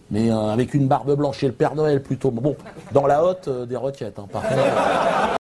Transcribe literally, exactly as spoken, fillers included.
mais euh, avec une barbe blanche et le Père Noël plutôt. Bon, dans la hotte, euh, des requêtes, hein, par contre.